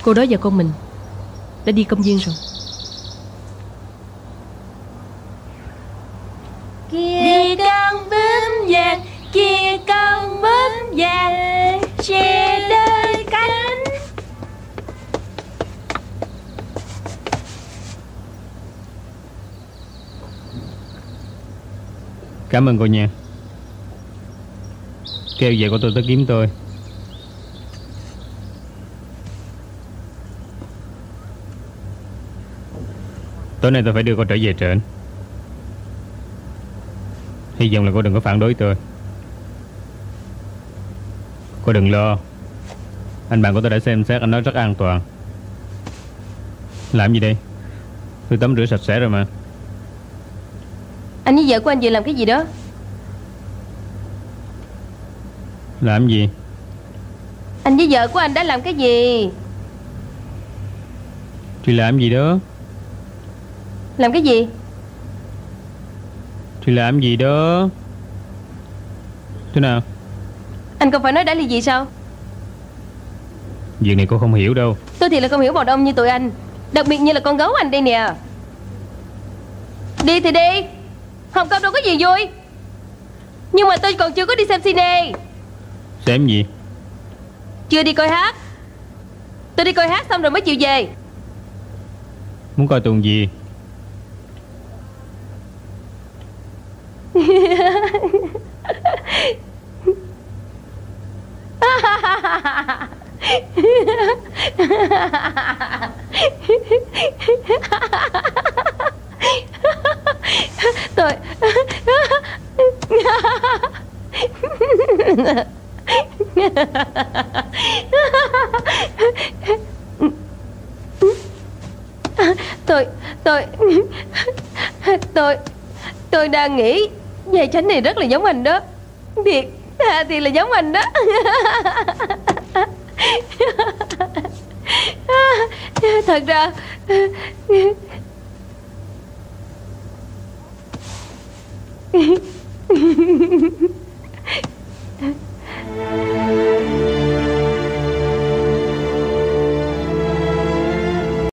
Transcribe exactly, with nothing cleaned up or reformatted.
Cô đó và con mình đã đi công viên rồi. Kia con bướm vàng, kia con bướm vàng, che đôi cánh. Cảm ơn cô nha. Kêu về của tôi tới kiếm tôi. Tối nay tôi phải đưa cô trở về trển. Hy vọng là cô đừng có phản đối tôi. Cô đừng lo, anh bạn của tôi đã xem xét, anh nói rất an toàn. Làm gì đây? Tôi tắm rửa sạch sẽ rồi mà. Anh với vợ của anh vừa làm cái gì đó? Làm gì? Anh với vợ của anh đã làm cái gì? Thì làm gì đó? Làm cái gì? Thì làm gì đó? Thế nào? Anh không phải nói đã ly dị sao? Việc này cô không hiểu đâu. Tôi thì là không hiểu bọn ông như tụi anh, đặc biệt như là con gấu anh đây nè. Đi thì đi, Hồng Kông đâu có gì vui. Nhưng mà tôi còn chưa có đi xem cine. Xem gì? Chưa đi coi hát. Tôi đi coi hát xong rồi mới chịu về. Muốn coi tuồng gì? Tôi tôi tôi tôi tôi đang nghĩ giày tránh này rất là giống anh đó. Thiệt à, thì là giống anh đó. Thật ra